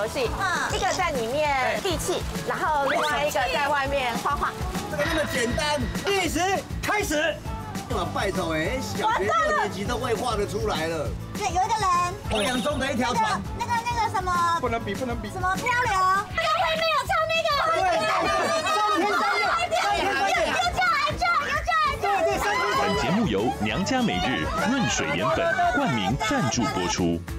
戏，一个在里面地气，然后另外一个在外面画画。 这个那么简单，计时开始。哇，拜托哎，小学6年级都会画得出来了。 对，有一个人， 欧阳中的一条船。 那个什么， 不能比，什么漂流？那个会没有唱那个？ 本节目由娘家每日润水莲粉冠名赞助播出。